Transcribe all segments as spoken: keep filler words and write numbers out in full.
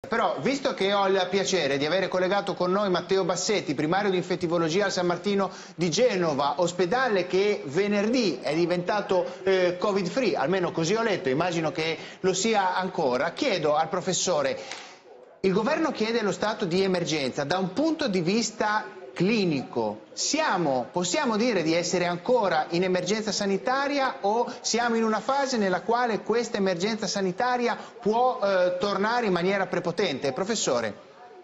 Però, visto che ho il piacere di avere collegato con noi Matteo Bassetti, primario di infettivologia al San Martino di Genova, ospedale che venerdì è diventato eh, covid free, almeno così ho letto, immagino che lo sia ancora, chiedo al professore, il governo chiede lo stato di emergenza, da un punto di vista clinico, siamo, possiamo dire di essere ancora in emergenza sanitaria o siamo in una fase nella quale questa emergenza sanitaria può eh, tornare in maniera prepotente? Professore.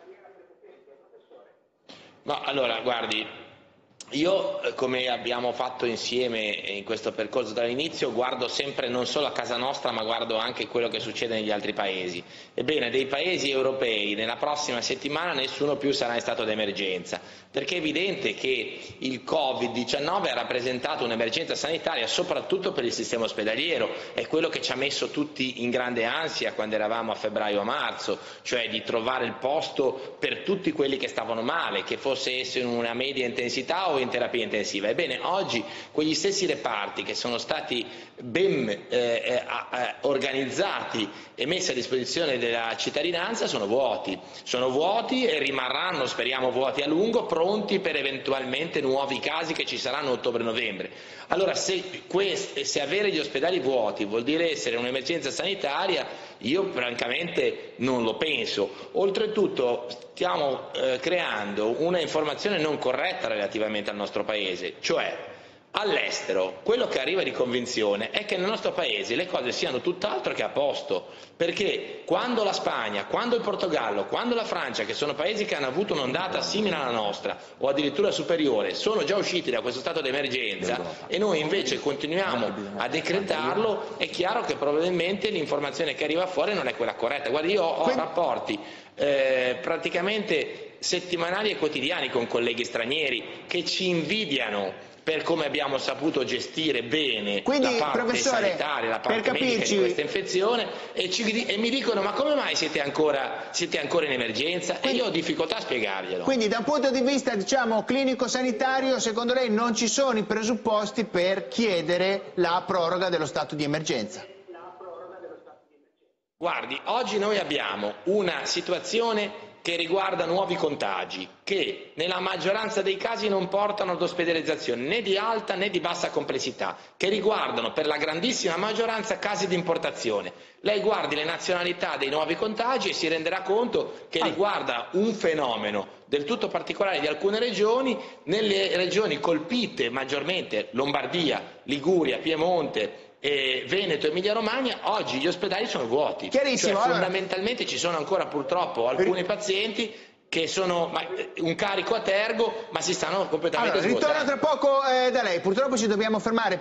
No, allora, guardi, io come abbiamo fatto insieme in questo percorso dall'inizio guardo sempre non solo a casa nostra ma guardo anche quello che succede negli altri paesi. Ebbene, dei paesi europei nella prossima settimana nessuno più sarà in stato d'emergenza, perché è evidente che il covid diciannove ha rappresentato un'emergenza sanitaria soprattutto per il sistema ospedaliero, è quello che ci ha messo tutti in grande ansia quando eravamo a febbraio o marzo, cioè di trovare il posto per tutti quelli che stavano male, che fosse esso in una media intensità o in terapia intensiva. Ebbene, oggi quegli stessi reparti che sono stati ben eh, eh, organizzati e messi a disposizione della cittadinanza sono vuoti, sono vuoti e rimarranno, speriamo, vuoti a lungo, pronti per eventualmente nuovi casi che ci saranno a ottobre-novembre. Allora, se, queste, se avere gli ospedali vuoti vuol dire essere un'emergenza sanitaria, io francamente non lo penso. Oltretutto stiamo eh, creando una informazione non corretta relativamente al nostro Paese, cioè all'estero quello che arriva di convinzione è che nel nostro Paese le cose siano tutt'altro che a posto, perché quando la Spagna, quando il Portogallo, quando la Francia, che sono paesi che hanno avuto un'ondata simile alla nostra o addirittura superiore, sono già usciti da questo stato d'emergenza e noi invece continuiamo a decretarlo, è chiaro che probabilmente l'informazione che arriva fuori non è quella corretta. Guardi, io ho rapporti eh, praticamente settimanali e quotidiani con colleghi stranieri che ci invidiano per come abbiamo saputo gestire bene Quindi, la parte sanitaria, la parte medica di questa infezione e, ci, e mi dicono ma come mai siete ancora, siete ancora in emergenza? Quindi, e io ho difficoltà a spiegarglielo. Quindi da un punto di vista diciamo clinico-sanitario, secondo lei non ci sono i presupposti per chiedere la proroga dello stato di emergenza? Guardi, oggi noi abbiamo una situazione che riguarda nuovi contagi, che nella maggioranza dei casi non portano ad ospedalizzazione né di alta né di bassa complessità, che riguardano per la grandissima maggioranza casi di importazione. Lei guardi le nazionalità dei nuovi contagi e si renderà conto che riguarda un fenomeno del tutto particolare di alcune regioni, nelle regioni colpite maggiormente, Lombardia, Liguria, Piemonte, E Veneto e Emilia Romagna, oggi gli ospedali sono vuoti, cioè fondamentalmente ci sono ancora purtroppo alcuni pazienti che sono un carico a tergo ma si stanno completamente allora, svuotando. Ritorno tra poco eh, da lei, purtroppo ci dobbiamo fermare.